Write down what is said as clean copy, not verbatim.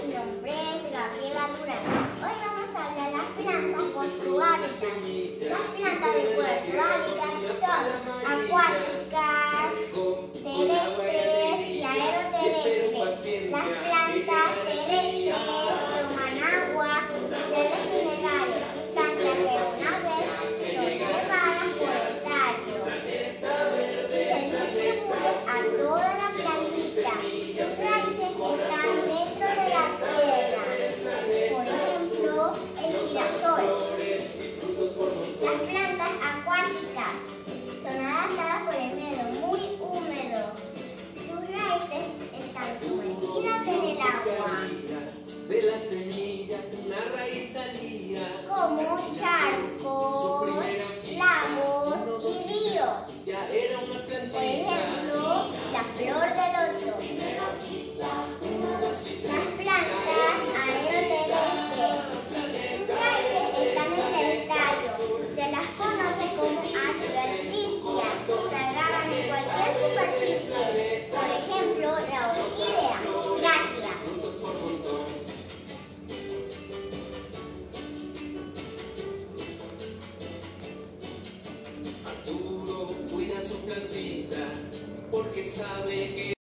Mi nombre es Gabriela Durán. Hoy vamos a hablar de las plantas por su hábitat. Las plantas de acuerdo a su hábitat son acuáticas, terrestres y aeroterrestres. Las plantas terrestres toman agua y sales minerales, sustancias que una vez son llevadas por el tallo y se distribuyen a toda la plantita. Sus raíces están dentro de la tierra, por ejemplo, el girasol. Las plantas acuáticas son adaptadas por el medio muy húmedo. Sus raíces están sumergidas en el agua, de la semilla una raíz salía, como charcos, lagos y ríos. ya era una Por plantita. ejemplo, la flor del loto. Las plantas aeroterrestres. Sus raíces están en el tallo. Se las conoce como adventicias. Se agarran en cualquier superficie. Por ejemplo, la orquídea. Gracias. Arturo cuida su plantita porque sabe que